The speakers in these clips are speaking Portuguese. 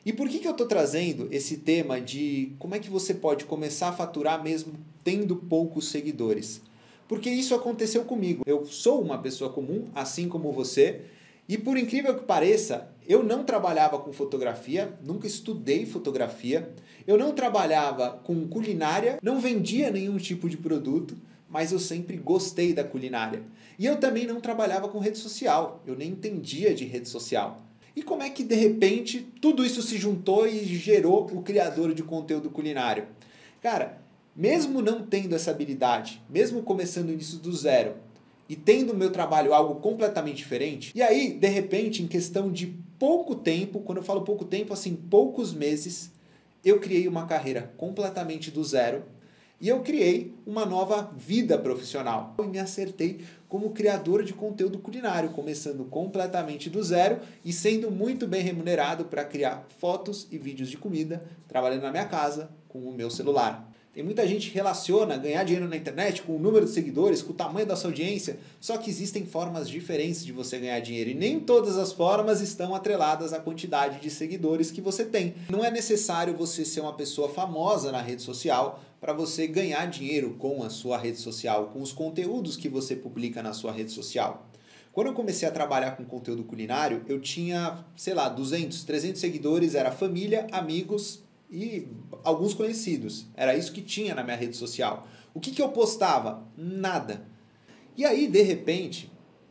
E por que eu estou trazendo esse tema de como é que você pode começar a faturar mesmo tendo poucos seguidores? Porque isso aconteceu comigo. Eu sou uma pessoa comum, assim como você, e por incrível que pareça, eu não trabalhava com fotografia, nunca estudei fotografia, eu não trabalhava com culinária, não vendia nenhum tipo de produto, mas eu sempre gostei da culinária. E eu também não trabalhava com rede social, eu nem entendia de rede social. E como é que de repente tudo isso se juntou e gerou o criador de conteúdo culinário? Cara, mesmo não tendo essa habilidade, mesmo começando isso do zero e tendo o meu trabalho algo completamente diferente, e aí, de repente, em questão de pouco tempo, quando eu falo pouco tempo, assim, poucos meses, eu criei uma carreira completamente do zero e eu criei uma nova vida profissional. E me acertei como criador de conteúdo culinário, começando completamente do zero e sendo muito bem remunerado para criar fotos e vídeos de comida, trabalhando na minha casa com o meu celular. Tem muita gente que relaciona ganhar dinheiro na internet com o número de seguidores, com o tamanho da sua audiência, só que existem formas diferentes de você ganhar dinheiro e nem todas as formas estão atreladas à quantidade de seguidores que você tem. Não é necessário você ser uma pessoa famosa na rede social para você ganhar dinheiro com a sua rede social, com os conteúdos que você publica na sua rede social. Quando eu comecei a trabalhar com conteúdo culinário, eu tinha, sei lá, 200, 300 seguidores, era família, amigos e alguns conhecidos. Era isso que tinha na minha rede social. O que eu postava? Nada. E aí, de repente,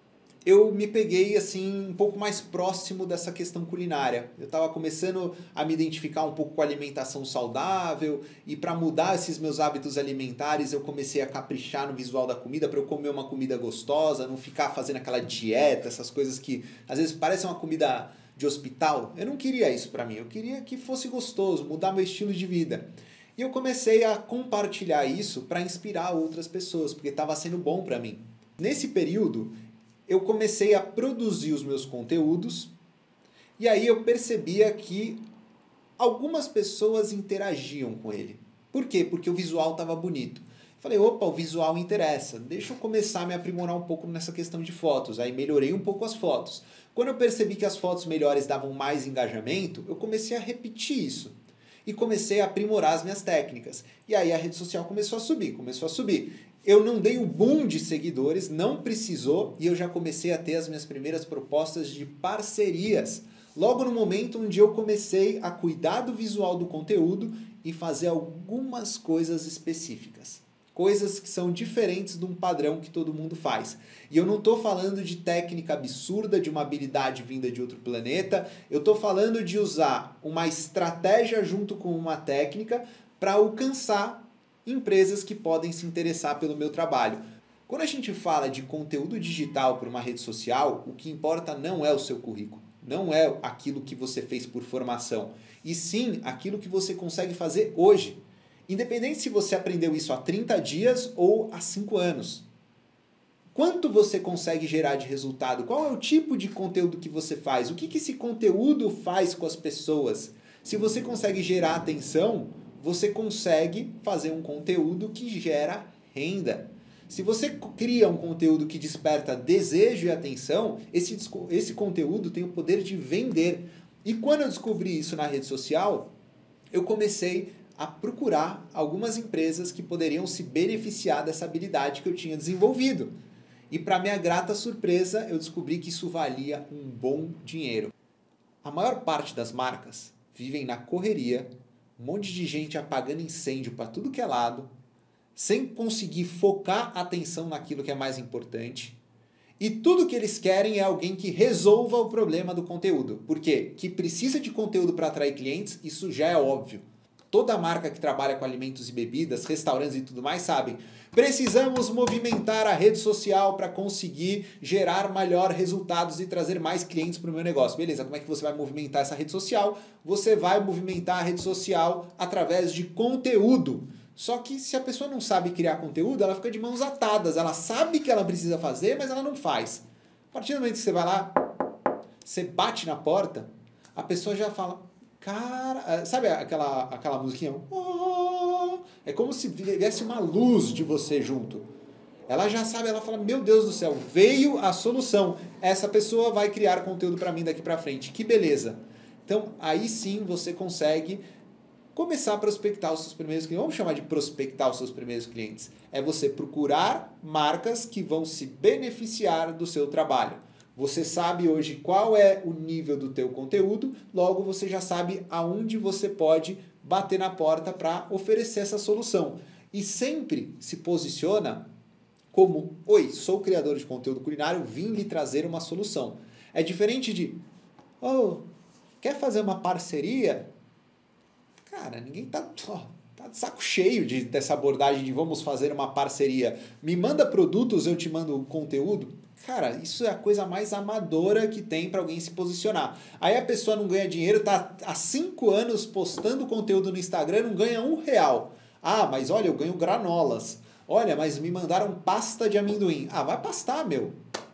eu me peguei assim um pouco mais próximo dessa questão culinária. Eu estava começando a me identificar um pouco com a alimentação saudável e para mudar esses meus hábitos alimentares eu comecei a caprichar no visual da comida para eu comer uma comida gostosa, não ficar fazendo aquela dieta, essas coisas que às vezes parecem uma comida de hospital. Eu não queria isso para mim, eu queria que fosse gostoso, mudar meu estilo de vida. E eu comecei a compartilhar isso para inspirar outras pessoas, porque estava sendo bom para mim. Nesse período, eu comecei a produzir os meus conteúdos e aí eu percebia que algumas pessoas interagiam com ele. Por quê? Porque o visual estava bonito. Falei, opa, o visual interessa, deixa eu começar a me aprimorar um pouco nessa questão de fotos. Aí melhorei um pouco as fotos. Quando eu percebi que as fotos melhores davam mais engajamento, eu comecei a repetir isso. E comecei a aprimorar as minhas técnicas. E aí a rede social começou a subir. Eu não dei o boom de seguidores, não precisou, e eu já comecei a ter as minhas primeiras propostas de parcerias. Logo no momento onde eu comecei a cuidar do visual do conteúdo e fazer algumas coisas específicas. Coisas que são diferentes de um padrão que todo mundo faz. E eu não estou falando de técnica absurda, de uma habilidade vinda de outro planeta. Eu estou falando de usar uma estratégia junto com uma técnica para alcançar empresas que podem se interessar pelo meu trabalho. Quando a gente fala de conteúdo digital para uma rede social, o que importa não é o seu currículo, não é aquilo que você fez por formação, e sim aquilo que você consegue fazer hoje. Independente se você aprendeu isso há 30 dias ou há 5 anos. Quanto você consegue gerar de resultado? Qual é o tipo de conteúdo que você faz? O que esse conteúdo faz com as pessoas? Se você consegue gerar atenção, você consegue fazer um conteúdo que gera renda. Se você cria um conteúdo que desperta desejo e atenção, esse conteúdo tem o poder de vender. E quando eu descobri isso na rede social, eu comecei a procurar algumas empresas que poderiam se beneficiar dessa habilidade que eu tinha desenvolvido. E para minha grata surpresa, eu descobri que isso valia um bom dinheiro. A maior parte das marcas vivem na correria, um monte de gente apagando incêndio para tudo que é lado, sem conseguir focar a atenção naquilo que é mais importante. E tudo que eles querem é alguém que resolva o problema do conteúdo. Por quê? Que precisa de conteúdo para atrair clientes, isso já é óbvio. Toda marca que trabalha com alimentos e bebidas, restaurantes e tudo mais sabem. Precisamos movimentar a rede social para conseguir gerar melhor resultados e trazer mais clientes para o meu negócio. Beleza, como é que você vai movimentar essa rede social? Você vai movimentar a rede social através de conteúdo. Só que se a pessoa não sabe criar conteúdo, ela fica de mãos atadas. Ela sabe que ela precisa fazer, mas ela não faz. A partir do momento que você vai lá, você bate na porta, a pessoa já fala... Cara, sabe aquela musiquinha? É como se viesse uma luz de você junto. Ela já sabe, ela fala, meu Deus do céu, veio a solução. Essa pessoa vai criar conteúdo para mim daqui para frente. Que beleza. Então, aí sim você consegue começar a prospectar os seus primeiros clientes. Vamos chamar de prospectar os seus primeiros clientes. É você procurar marcas que vão se beneficiar do seu trabalho. Você sabe hoje qual é o nível do teu conteúdo, logo você já sabe aonde você pode bater na porta para oferecer essa solução. E sempre se posiciona como: oi, sou criador de conteúdo culinário, vim lhe trazer uma solução. É diferente de: oh, quer fazer uma parceria? Cara, ninguém tá de saco cheio dessa abordagem de vamos fazer uma parceria. Me manda produtos, eu te mando conteúdo. Cara, isso é a coisa mais amadora que tem para alguém se posicionar. Aí a pessoa não ganha dinheiro, tá há 5 anos postando conteúdo no Instagram, não ganha R$1. Ah, mas olha, eu ganho granolas. Olha, mas me mandaram pasta de amendoim. Ah, vai pastar, meu.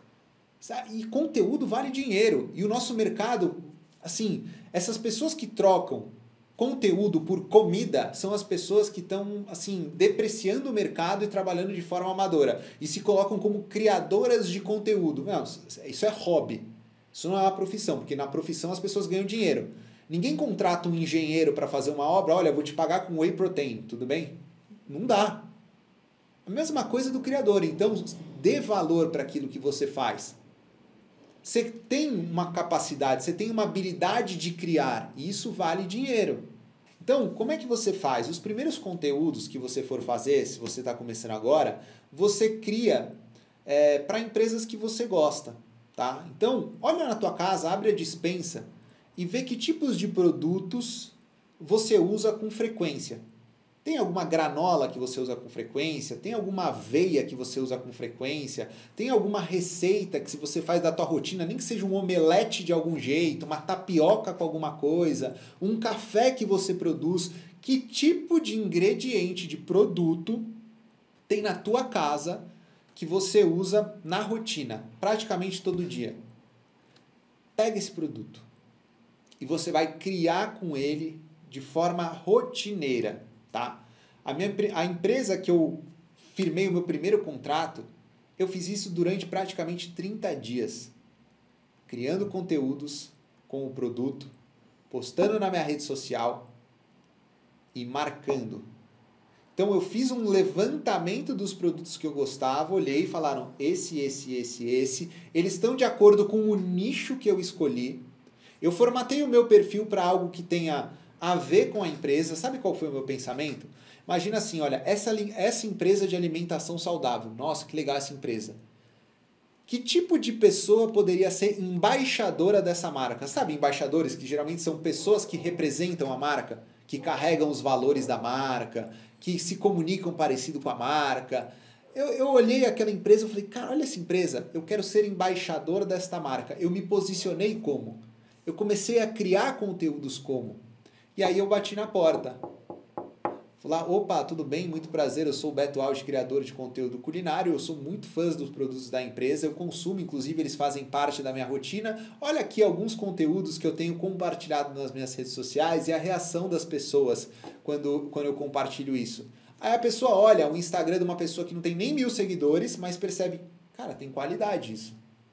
E conteúdo vale dinheiro. E o nosso mercado, assim, essas pessoas que trocam conteúdo por comida são as pessoas que estão, assim, depreciando o mercado e trabalhando de forma amadora. E se colocam como criadoras de conteúdo. Não, isso é hobby. Isso não é uma profissão, porque na profissão as pessoas ganham dinheiro. Ninguém contrata um engenheiro para fazer uma obra. Olha, eu vou te pagar com whey protein, tudo bem? Não dá. A mesma coisa do criador. Então, dê valor para aquilo que você faz. Você tem uma capacidade, você tem uma habilidade de criar, e isso vale dinheiro. Então, como é que você faz? Os primeiros conteúdos que você for fazer, se você está começando agora, você cria para empresas que você gosta. Tá? Então, olha na tua casa, abre a despensa e vê que tipos de produtos você usa com frequência. Tem alguma granola que você usa com frequência? Tem alguma aveia que você usa com frequência? Tem alguma receita que se você faz da tua rotina, nem que seja um omelete de algum jeito, uma tapioca com alguma coisa, um café que você produz? Que tipo de ingrediente, de produto tem na tua casa que você usa na rotina, praticamente todo dia? Pega esse produto e você vai criar com ele de forma rotineira. Tá? A empresa que eu firmei o meu primeiro contrato, eu fiz isso durante praticamente 30 dias. Criando conteúdos com o produto, postando na minha rede social e marcando. Então eu fiz um levantamento dos produtos que eu gostava, olhei e falaram: esse. Eles estão de acordo com o nicho que eu escolhi. Eu formatei o meu perfil para algo que tenha a ver com a empresa. Sabe qual foi o meu pensamento? Imagina assim, olha, essa empresa de alimentação saudável, nossa, que legal essa empresa. Que tipo de pessoa poderia ser embaixadora dessa marca? Sabe, embaixadores que geralmente são pessoas que representam a marca, que carregam os valores da marca, que se comunicam parecido com a marca. Eu olhei aquela empresa e falei: cara, olha essa empresa, eu quero ser embaixador desta marca. Eu me posicionei como? Eu comecei a criar conteúdos como? E aí eu bati na porta. Falei: opa, tudo bem? Muito prazer, eu sou o Beto Alves, criador de conteúdo culinário, eu sou muito fã dos produtos da empresa, eu consumo, inclusive eles fazem parte da minha rotina. Olha aqui alguns conteúdos que eu tenho compartilhado nas minhas redes sociais e a reação das pessoas quando eu compartilho isso. Aí a pessoa olha o Instagram de uma pessoa que não tem nem 1000 seguidores, mas percebe: cara, tem qualidade isso.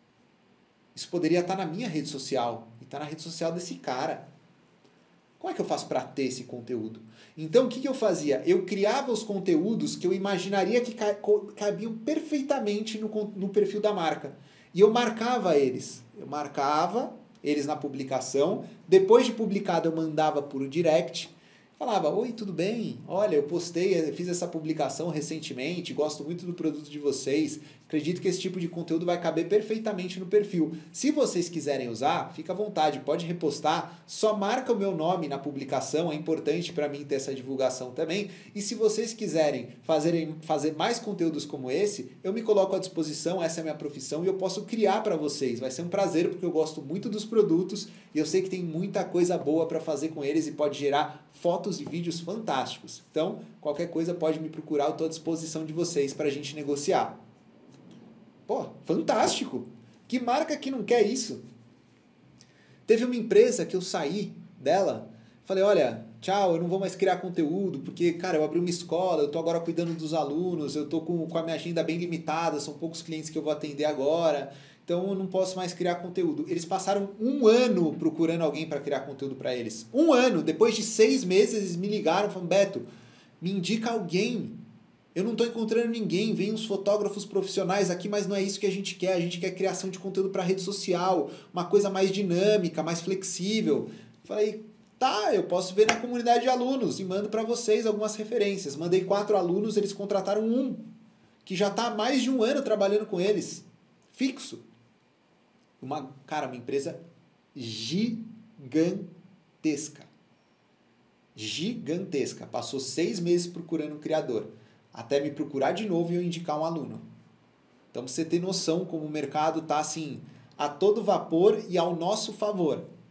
Isso poderia estar na minha rede social e está na rede social desse cara. Como é que eu faço para ter esse conteúdo? Então, o que eu fazia? Eu criava os conteúdos que eu imaginaria que cabiam perfeitamente no perfil da marca. E eu marcava eles. Eu marcava eles na publicação. Depois de publicado, eu mandava por direct. Falava: oi, tudo bem? Olha, eu fiz essa publicação recentemente, gosto muito do produto de vocês. Acredito que esse tipo de conteúdo vai caber perfeitamente no perfil. Se vocês quiserem usar, fica à vontade, pode repostar. Só marca o meu nome na publicação, é importante para mim ter essa divulgação também. E se vocês quiserem fazer mais conteúdos como esse, eu me coloco à disposição, essa é a minha profissão e eu posso criar para vocês. Vai ser um prazer porque eu gosto muito dos produtos e eu sei que tem muita coisa boa para fazer com eles e pode gerar fotos e vídeos fantásticos. Então, qualquer coisa pode me procurar, eu estou à disposição de vocês para a gente negociar. Pô, fantástico! Que marca que não quer isso? Teve uma empresa que eu saí dela, falei: olha, tchau, eu não vou mais criar conteúdo, porque, cara, eu abri uma escola, eu estou agora cuidando dos alunos, eu estou com a minha agenda bem limitada, são poucos clientes que eu vou atender agora. então eu não posso mais criar conteúdo. Eles passaram 1 ano procurando alguém para criar conteúdo para eles. 1 ano, depois de 6 meses, eles me ligaram e falaram, Beto, me indica alguém. Eu não estou encontrando ninguém, vem uns fotógrafos profissionais aqui, mas não é isso que a gente quer criação de conteúdo para rede social, uma coisa mais dinâmica, mais flexível. Falei, tá, eu posso ver na comunidade de alunos e mando para vocês algumas referências. Mandei 4 alunos, eles contrataram um, que já está há mais de 1 ano trabalhando com eles, fixo. Uma empresa gigantesca. Gigantesca. Passou 6 meses procurando um criador. Até me procurar de novo e eu indicar um aluno. Então, pra você ter noção como o mercado está assim, a todo vapor e ao nosso favor.